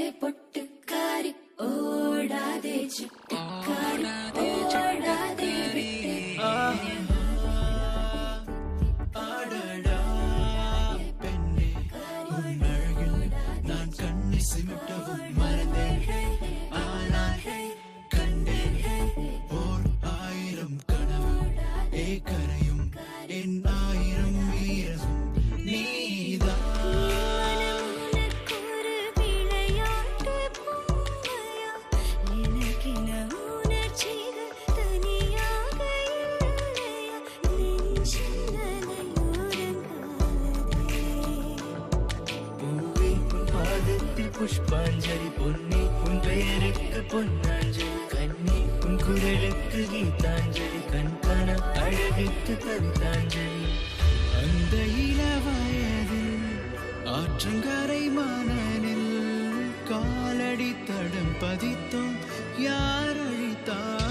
பொட்டுக்காரி ஓடாதே சிட்டுக்காரி ஓடாதே ஆடடா பெண்ணே உன் அழகில் நான் கண்ணை சிமிட்டவும் மறந்தேன் ஆனால் கண்டேன் ஓர் ஆயிரம் கனவு கரையும் என் ஆயிரம் வீரமும் நீதான் புஷ்பாஞ்சலி பொன்னி உன் பெயருக்கு பொன்னாஞ்சலி கண்ணி உன் குரலுக்கு கீதாஞ்சலி கண்காண அழகுக்கு கவிதாஞ்சலி அந்த இளவயதில் ஆற்றங்கரை மணலில் காலடி தடம் பதித்தோம் யார் அழித்தார்